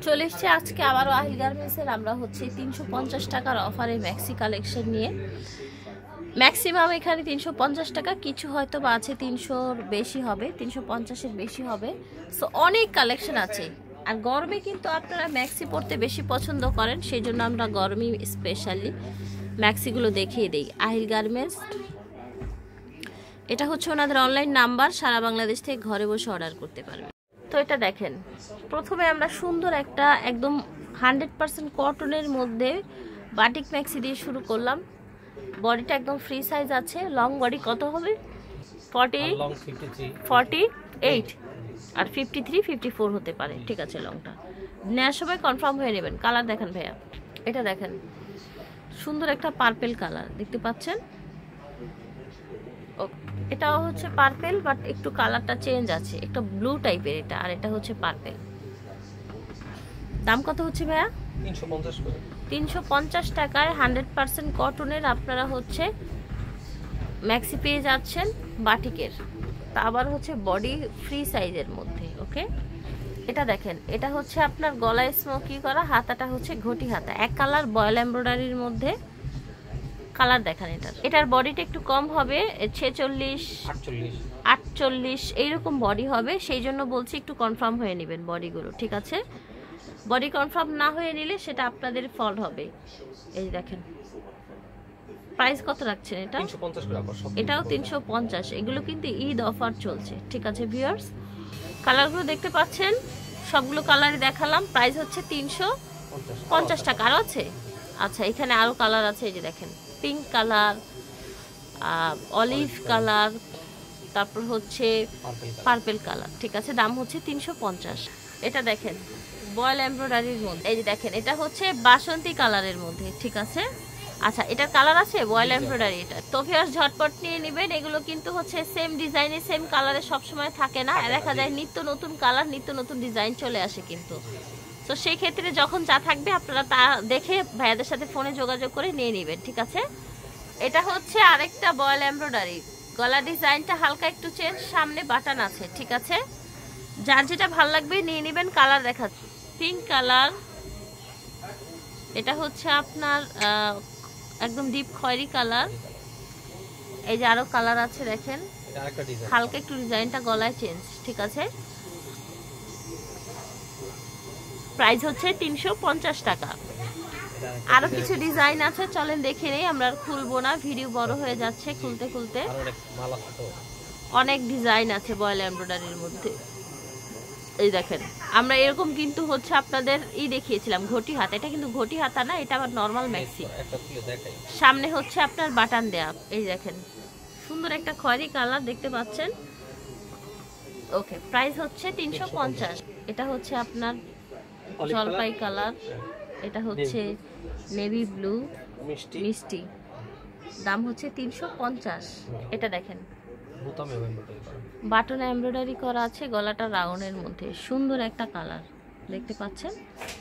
চলে এসেছি আজকে আবারও আহিল গার্মেন্টসের। আমরা হচ্ছে 350 টাকার অফারে ম্যাক্সি কালেকশন নিয়ে। ম্যাক্সিমাম এখানে 350 টাকা, কিছু হয়তো বা আছে 300-র বেশি হবে, 350-এর বেশি হবে। সো অনেক কালেকশন আছে। আর গরমে কিন্তু আপনারা ম্যাক্সি পরতে বেশি পছন্দ করেন, সেই জন্য আমরা গরমে স্পেশালি ম্যাক্সিগুলো দেখিয়ে দিই। আহিল গার্মেন্টস, এটা হচ্ছে ওনাদের অনলাইন নাম্বার, সারা বাংলাদেশ থেকে ঘরে বসে অর্ডার করতে পারবেন। তো এটা দেখেন, প্রথমে আমরা সুন্দর একটা একদম 100% কটনের মধ্যে বাটিক ম্যাক্সি দিয়ে শুরু করলাম। বডিটা একদম ফ্রি সাইজ আছে। লং বডি কত হবে? 48 আর 53-54 হতে পারে, ঠিক আছে। লংটা নেওয়ার সময় কনফার্ম হয়ে নেবেন। কালার দেখেন ভাইয়া, এটা দেখেন সুন্দর একটা পার্পেল কালার দেখতে পাচ্ছেন। এটাও হচ্ছে পার্পেল, বাট একটু কালারটা চেঞ্জ আছে, একটা ব্লু টাইপের এটা, আর এটা হচ্ছে পার্পেল। দাম কত হচ্ছে ভাইয়া? 350 টাকায় 100% কটনের আপনারা হচ্ছে ম্যাক্সি পেয়ে যাচ্ছেন বাটিকের। তা আবার হচ্ছে বডি ফ্রি সাইজের মধ্যে। ওকে, এটা দেখেন, এটা হচ্ছে আপনার গলায় স্মোকি করা, হাতাটা হচ্ছে ঘটি হাতা, এক কালার বয়েল এমব্রয়ডারির মধ্যে। কালার দেখেন এটার বডিটা একটু কম হবে, 46-48 এইরকম বডি হবে। সেই জন্য বলছি একটু কনফার্ম হয়ে নেবেন বডিগুলো, ঠিক আছে। বডি কনফার্ম না হয়ে নিলে সেটা আপনাদের ফল্ট হবে। এই দেখেন প্রাইস কত রাখছেন এটা? 350 টাকা। এটাও 350। এগুলো কিন্তু ঈদ অফার চলছে, ঠিক আছে ভিউয়ার্স। কালারগুলো দেখতে পাচ্ছেন, সবগুলো কালারই দেখালাম। প্রাইস হচ্ছে 350 টাকা। আরও আছে? আচ্ছা, এখানে আরও কালার আছে। এই যে দেখেন, পিঙ্ক কালার, অলিভ কালার, তারপর হচ্ছে পার্পেল কালার, ঠিক আছে। দাম হচ্ছে 350। এটা দেখেন বয়েল এমব্রয়ডারির মধ্যে। এই যে দেখেন, এটা হচ্ছে বাসন্তী কালারের মধ্যে, ঠিক আছে। আচ্ছা, এটার কালার আছে বয়েল এমব্রয়ডারি। এটা তো ভিউয়ার্স ঝটপট নিয়ে নেবেন। এগুলো কিন্তু হচ্ছে সেম ডিজাইনে সেম কালারে সবসময় থাকে না, দেখা যায় নিত্য নতুন কালার, নিত্য নতুন ডিজাইন চলে আসে কিন্তু। তো সেই ক্ষেত্রে যখন যা থাকবে আপনারা তা দেখে ভাইয়াদের সাথে ফোনে যোগাযোগ করে নিয়ে নেবেন, ঠিক আছে। এটা হচ্ছে আরেকটা বয়েল এমব্রয়ডারি, গলা ডিজাইনটা হালকা একটু চেঞ্জ, সামনে বাটন আছে, ঠিক আছে। যার যেটা ভালো লাগবে নিয়ে নেবেন। কালার দেখাচ্ছি, পিঙ্ক কালার, এটা হচ্ছে আপনার একদম ডিপ খয়েরি কালার। এই যে আরো কালার আছে দেখেন, হালকা একটু ডিজাইনটা গলায় চেঞ্জ, ঠিক আছে। প্রাইস হচ্ছে 350 টাকা। আরো কিছু ডিজাইন আছে, চলেন দেখে নেই। আমরা খুলবো না, ভিডিও বড় হয়ে যাচ্ছে খুলতে খুলতে। অনেক ডিজাইন আছে বয়েল এমব্রয়ডারির মধ্যে। এই দেখেন, আমরা এরকম কিন্তু হচ্ছে আপনাদের দেখিয়েছিলাম ঘটি হাতা। এটা কিন্তু ঘটি হাতা না, এটা আবার নর্মাল ম্যাক্সি। সামনে হচ্ছে আপনার বাটন দেয়া। এই দেখেন সুন্দর একটা খয়েরি কালার দেখতে পাচ্ছেন। ওকে, প্রাইস হচ্ছে 350। এটা হচ্ছে আপনার জলপাই কালার, এটা হচ্ছে নেভি ব্লু মিষ্টি। দাম হচ্ছে 350। এটা দেখেন বাটন এমব্রয়ডারি করা আছে, গলাটা রাউন্ডের মধ্যে, সুন্দর একটা কালার দেখতে পাচ্ছেন।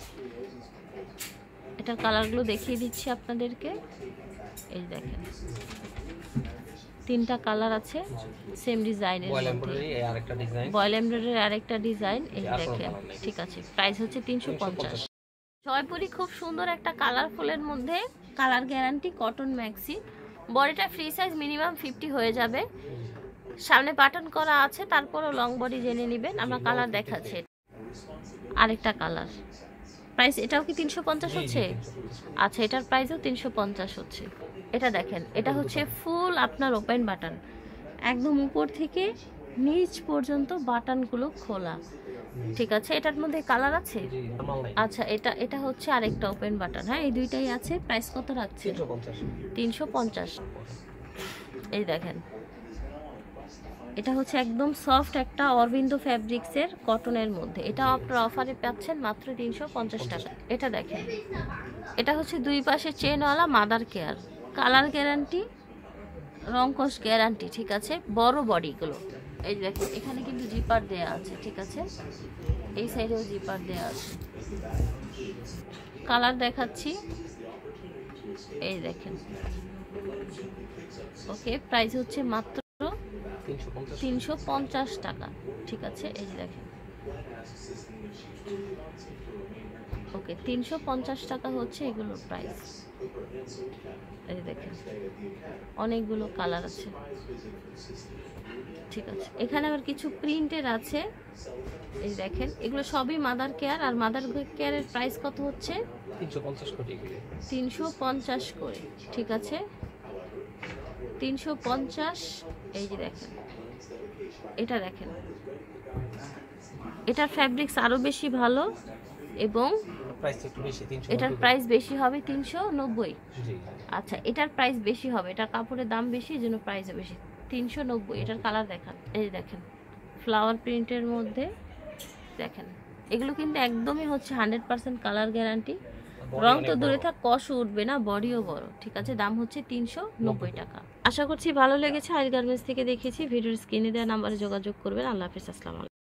এটার কালারগুলো দেখিয়ে দিচ্ছি আপনাদেরকে। এই দেখেন, তিনটা কালার আছে সেম ডিজাইনের মধ্যে, বয়েল এমব্রয়ডারি আরেকটা ডিজাইন। এই দেখেন, ঠিক আছে। প্রাইস হচ্ছে 350। জয়পুরি খুব সুন্দর একটা কালারফুলের মধ্যে, কালার গ্যারান্টি, কটন ম্যাক্সি। বডিটা ফ্রি সাইজ, মিনিমাম 50 হয়ে যাবে। সামনে বাটন করা আছে, তারপরও লং বডি জেনে নেবেন। আমরা কালার দেখাচ্ছি, আরেকটা কালার। প্রাইস এটাও কি 350 হচ্ছে? আচ্ছা, এটার প্রাইসও 350 হচ্ছে। এটা দেখেন, এটা হচ্ছে ফুল আপনার ওপেন বাটন, একদম উপর থেকে নিচ পর্যন্ত বাটনগুলো খোলা, ঠিক আছে। এটার মধ্যে কালার আছে? আচ্ছা, এটা হচ্ছে আরেকটা ওপেন বাটন। হ্যাঁ, এই দুইটাই আছে। প্রাইস কত রাখছে? 350। এই দেখেন, এটা হচ্ছে একদম সফট একটা অরবিন্দো ফ্যাব্রিক্সের কটনের মধ্যে। এটা আপনারা অফারে পাচ্ছেন মাত্র 350 টাকা। এটা দেখেন, এটা হচ্ছে দুই পাশে চেনওয়ালা মাদার কেয়ার, কালার গ্যারান্টি, রংকশ গ্যারান্টি, ঠিক আছে। বড় বডিগুলো। এই দেখেন, এখানে কিন্তু জিপার দেয়া আছে, ঠিক আছে। এই সাইডেও জিপার দেয়া আছে। কালার দেখাচ্ছি, এই দেখেন। ওকে, প্রাইস হচ্ছে মাত্র 350 টাকা, ঠিক আছে। এই যে দেখেন, ওকে 350 টাকা হচ্ছে এগুলোর প্রাইস। এই দেখেন অনেকগুলো কালার আছে, ঠিক আছে। এখানে আবার কিছু প্রিন্টের আছে, এই দেখেন এগুলো সবই মাদার কেয়ার। আর মাদার কেয়ারের প্রাইস কত হচ্ছে? 350 কোটি। 350 করে, ঠিক আছে 350। এই যে দেখেন এটা দেখেন, এটার ফ্যাব্রিক্স আরো বেশি ভালো এবং প্রাইস একটু বেশি, 300। এটার প্রাইস বেশি হবে 390। জি। আচ্ছা এটার প্রাইস বেশি হবে, এটার কাপড়ের দাম বেশি, এই জন্য প্রাইসও বেশি। 390। এটার কালার দেখান, এই দেখেন ফ্লাওয়ার প্রিন্টের মধ্যে দেখেন। এগুলো কিন্তু একদমই হচ্ছে 100% কালার গ্যারান্টি। রং তো দূরে থাক, কষ উঠবে না, বডিও বড়, ঠিক আছে। দাম হচ্ছে 390 টাকা। আশা করছি ভালো লেগেছে। আইল গার্মেন্টস থেকে দেখেছি। ভিডিওর স্ক্রিনে দেওয়া নাম্বারে যোগাযোগ করবেন। আল্লাহ হাফেজ, আসসালামু আলাইকুম।